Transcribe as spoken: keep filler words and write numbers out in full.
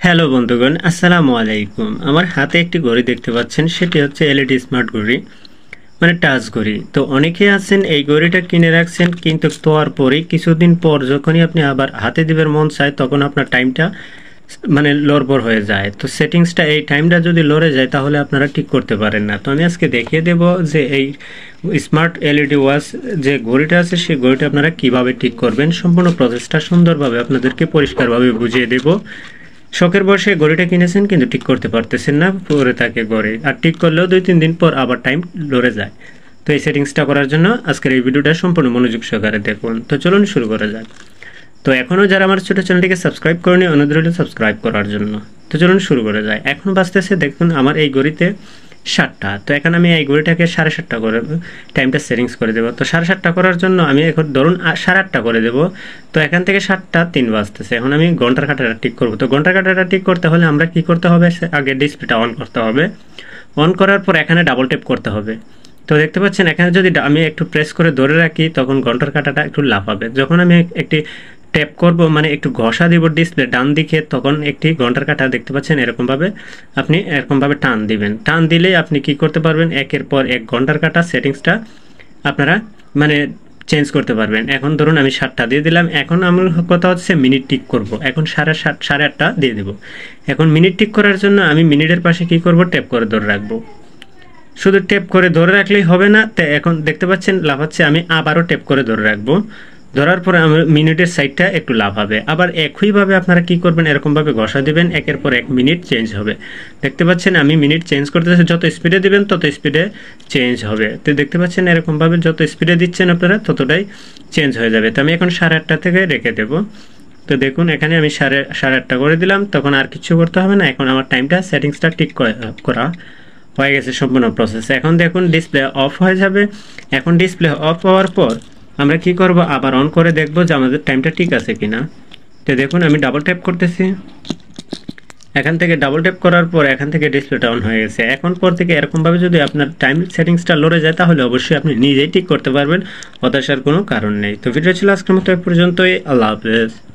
Hello বন্ধুগণ, আসসালামু আলাইকুম। আমার হাতে একটি ঘড়ি দেখতে পাচ্ছেন, সেটি হচ্ছে এলইডি স্মার্ট ঘড়ি, মানে টাচ ঘড়ি। তো অনেকেই আছেন এই ঘড়িটা কিনে রাখছেন, কিন্তু তোয়ার পরেই কিছুদিন পর যখনই আপনি আবার হাতে দিবের মন চায় তখন আপনার টাইমটা মানে লড়বড় হয়ে যায়। তো সেটিংসটা এই টাইমটা যদি লড়ে যায় তাহলে আপনারা ঠিক করতে পারেন না। তো আমি আজকে দেখিয়ে দেব যে এই স্মার্ট এলইডি ওয়াচ যে ঘড়িটা আছে সেই ঘড়িটা আপনারা কিভাবে ঠিক করবেন। সম্পূর্ণ প্রসেসটা সুন্দরভাবে আপনাদেরকে পরিষ্কারভাবে বুঝিয়ে দেব। শখের বয়সে ঘড়িটা কিনেছেন কিন্তু ঠিক করতে পারতেছেন না, পরে থাকে ঘড়ি, আর ঠিক করলেও দুই তিন দিন পর আবার টাইম লড়ে যায়। তো এই সেটিংসটা করার জন্য আজকের এই ভিডিওটা সম্পূর্ণ মনোযোগ সহকারে দেখুন। তো চলুন শুরু করা যাক। তো এখনও যারা আমার ছোটো চ্যানেলটিকে সাবস্ক্রাইব করেনি, অনুরোধ রইল সাবস্ক্রাইব করার জন্য। তো চলুন শুরু করা যায়। এখন বাজতেছে দেখুন আমার এই ঘড়িতে সাতটা। তো এখন আমি এই ঘড়িটাকে সাড়ে সাতটা করে টাইমটা সেটিংস করে দেবো। তো সাড়ে সাতটা করার জন্য আমি এখন ধরুন সাড়ে আটটা করে দেবো। তো এখান থেকে সাতটা তিন বাজতেছে, এখন আমি ঘন্টার কাঁটাটা ঠিক করবো। তো ঘন্টার কাঁটাটা ঠিক করতে হলে আমরা কি করতে হবে, আগে ডিসপ্লেটা অন করতে হবে। অন করার পর এখানে ডাবল ট্যাপ করতে হবে। তো দেখতে পাচ্ছেন এখানে যদি আমি একটু প্রেস করে ধরে রাখি তখন ঘন্টার কাঁটাটা একটু লাফাবে। যখন আমি একটি ট্যাপ করব, মানে একটু ঘষা দিব ডিসপ্লে ডান দিকে, তখন একটি ঘন্টার কাঁটা দেখতে পাচ্ছেন এরকমভাবে আপনি এরকমভাবে টান দিবেন। টান দিলে আপনি কি করতে পারবেন, একের পর এক ঘন্টার কাঁটা সেটিংসটা আপনারা মানে চেঞ্জ করতে পারবেন। এখন ধরুন আমি সাতটা দিয়ে দিলাম। এখন আমার কথা হচ্ছে মিনিট টিক করব। এখন সাড়ে সাত সাড়ে আটটা দিয়ে দেবো। এখন মিনিট টিক করার জন্য আমি মিনিটের পাশে কি করব, ট্যাপ করে ধরে রাখবো। শুধু ট্যাপ করে ধরে রাখলেই হবে না, তো এখন দেখতে পাচ্ছেন লাফাচ্ছে, আমি আবারও ট্যাপ করে ধরে রাখবো। ধরার পরে আমার মিনিটের সাইডটা একটু লাফাবে। আবার একইভাবে আপনারা কি করবেন, এরকমভাবে ঘষা দিবেন, একের পর এক মিনিট চেঞ্জ হবে। দেখতে পাচ্ছেন আমি মিনিট চেঞ্জ করতেছি, যত স্পিডে দিবেন তত স্পিডে চেঞ্জ হবে। তো দেখতে পাচ্ছেন এরকমভাবে যত স্পিডে দিচ্ছেন আপনারা ততটাই চেঞ্জ হয়ে যাবে। তো আমি এখন সাড়ে আটটা থেকে রেখে দেবো। তো দেখুন এখানে আমি সাড়ে সাড়ে আটটা করে দিলাম, তখন আর কিছু করতে হবে না। এখন আমার টাইমটা সেটিংসটা ঠিক করা হয়ে গেছে সম্পূর্ণ প্রসেস। এখন দেখুন ডিসপ্লে অফ হয়ে যাবে। এখন ডিসপ্লে অফ হওয়ার পর আমরা কি করব, আবার অন করে দেখব যে আমাদের টাইমটা ঠিক আছে কিনা। তো দেখুন আমি ডাবল ট্যাপ করতেছি, এখান থেকে ডাবল ট্যাপ করার পর এখান থেকে ডিসপ্লেটা অন হয়ে গেছে। এখন পর থেকে এরকমভাবে যদি আপনার টাইম সেটিংসটা লড়ে যায় তাহলে অবশ্যই আপনি নিজেই ঠিক করতে পারবেন, হতাশার কোনো কারণ নেই। তো ভিডিও ছিল আজকের মতো এ পর্যন্তই। আল্লাহ হাফেজ।